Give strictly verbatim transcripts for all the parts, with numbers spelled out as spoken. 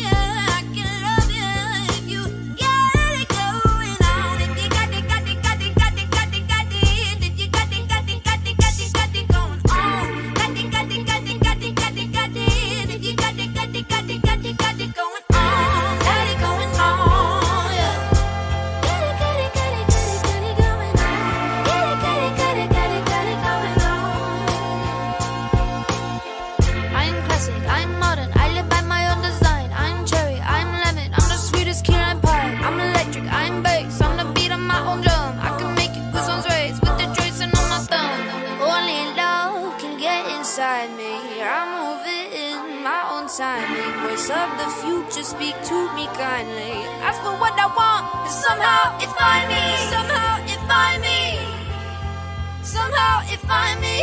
Voice of the future, speak to me kindly. Ask for what I want, and somehow it find me. Somehow it find me. Somehow it find me.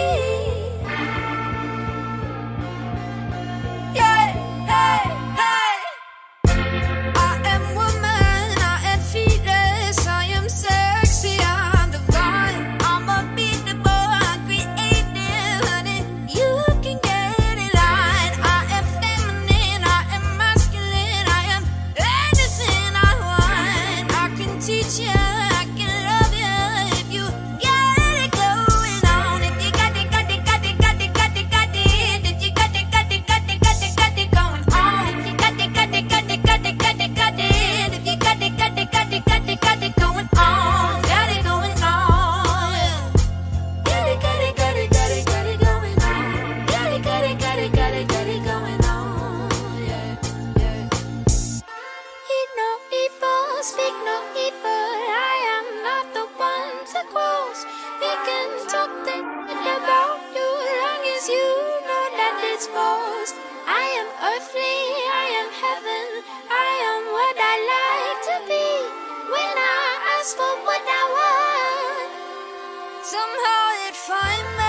Yeah, hey, hey. I am woman, I am fearless, I am sexy, I'm divine, I'm unbeatable, I'm creative, honey. You can get it right. I am feminine, I am masculine, I am anything I want. I can teach you, I can love you if you get it going on. If you got it, got it, got it, got it, got it, got it. If you got it, got it, got it, got it, got it going on. If you got it, got it, got it, got it, got it, got it. If you got it, got it, got it, got it, got it going on. Got it going on. Got it, got it, got it, got it, got it going on. Got it, got it, got it, got it, got it going on. Yeah, yeah. Eat no evil, speak no evil. I am not the one to cross. We can talk things about you long as you know that it's false. I am earthly, I am heaven, I am what I like to be. When I ask for what I want, somehow it find me.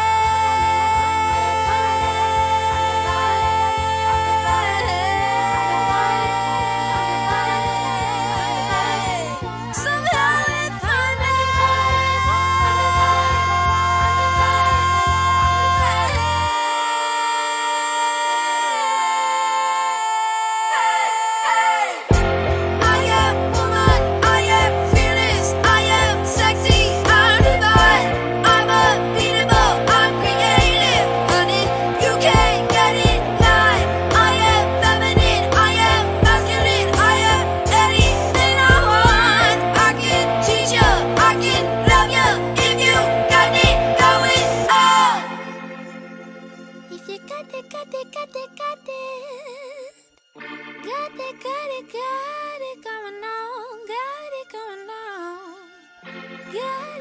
Somehow it find me. I am woman, I am fearless, I am sexy, I'm divine, I'm unbeatable, I'm creative, honey, you can't get it right. I am feminine, I am masculine, I am anything I want. I can teach you, I can love you if you got it going on. If you got it, got it, got it, got it. Got it, got it, got it going on. Got it going on. Got